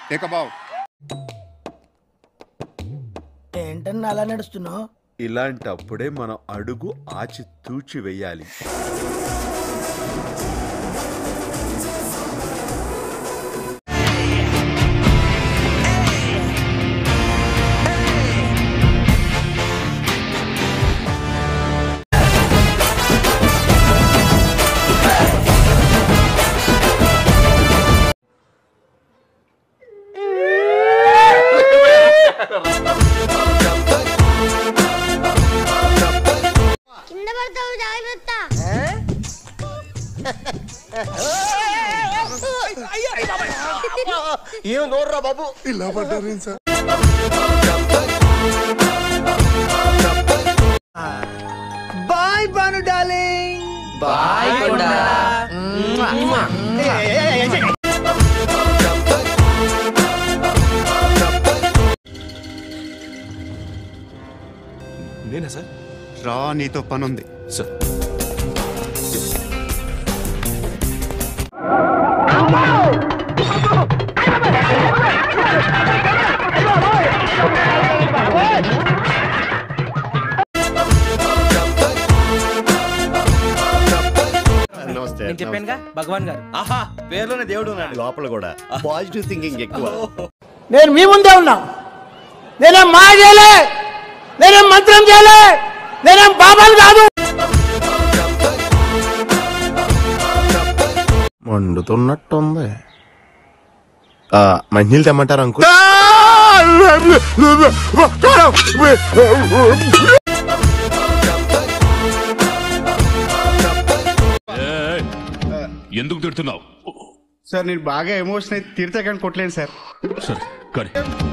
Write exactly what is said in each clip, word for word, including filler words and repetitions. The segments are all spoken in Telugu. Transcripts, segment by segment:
ఏకబావ్ ఏంటన్నా అలా నడుస్తున్నావు? ఇలాంటప్పుడే మనం అడుగు ఆచి తూచి వెయ్యాలి. ఏం నోర్రా బాబు ఇలా పడ్డారు సార్. బాయ్ బాను డార్లింగ్. బాయ్ కొండా. నేనా సార్? రా, నీతో పనుంది సార్. నేను చెప్పానుగా భగవాన్ గారు. ఆహా, పేర్లోనే దేవుడు ఉన్నాడు. లోపల కూడా పాజిటివ్ థింకింగ్ ఎక్కువ. నేను మీ ముందే ఉన్నా. నేనేం మాయ చేయలే, నేనేం మంత్రం చేయలే, నేనేం బాబాలు కాదు. మండుతున్నట్టుంది. మంచినీళ్ళు తెమ్మంటారు అంకుల్? ఎందుకు తిడుతున్నావు సార్? నేను బాగా ఎమోషన్ అయితే తిడితే కానీ కొట్టలేను సార్. సరే కానీ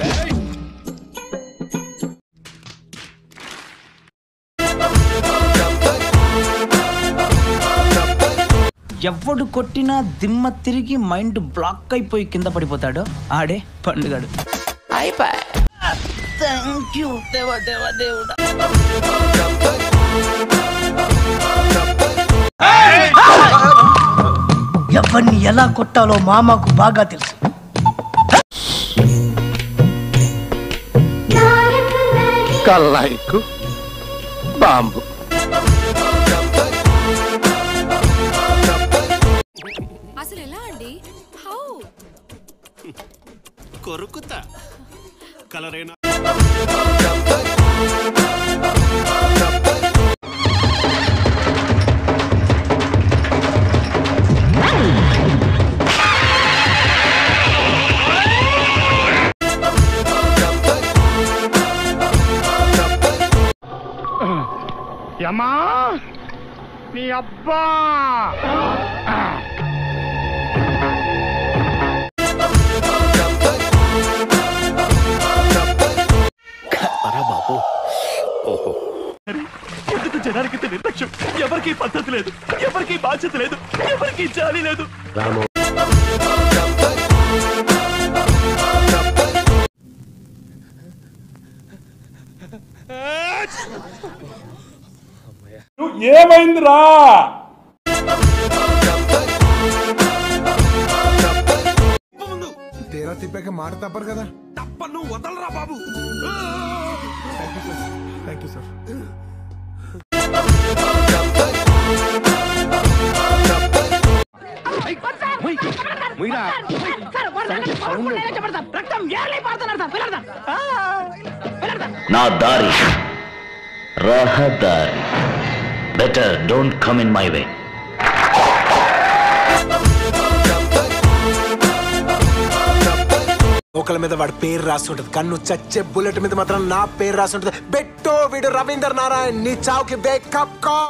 ఎవడు కొట్టినా దిమ్మ తిరిగి మైండ్ బ్లాక్ అయిపోయి కింద పడిపోతాడు ఆడే పండుగాడు. థ్యాంక్ యూ దేవా దేవా దేవుడా. ఎవరిని ఎలా కొట్టాలో మామకు బాగా తెలుసు. కల్లాయికు బాంబు. అసలు ఎలా అండి? హౌ కొరుకుతా కలరేనా? యమ్మా నీ అబ్బా. బాబు ఓహో, ఎందుకు జనానికి నిర్లక్ష్యం? ఎవరికి పద్ధతి లేదు, ఎవరికి బాధ్యత లేదు, ఎవరికి జాలి లేదు. రాము ఏమైందిరా? తేరా తిప్పాక మాట తప్పరు కదా. తప్పను వదలరా బాబు. Thank you sir. నా దారి రహదారి. Better don't come in my way. ఒకళ్ళ మీద వాడి పేరు రాస్తుంటది, కన్ను చచ్చే బుల్లెట్ మీద మాత్రం నా పేరు రాస్తుంటది. బెట్టో వీడు రవీందర్ నారాయణ్, నీ చావుకి వేకప్ కాల్.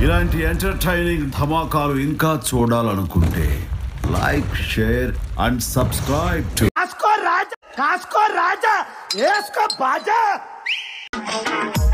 ఇలాంటి ఎంటర్టైనింగ్ ధమాకాలు ఇంకా చూడాలనుకుంటే like share and subscribe to కాస్కో రాజా కాస్కో రాజా ఏస్కో బాజా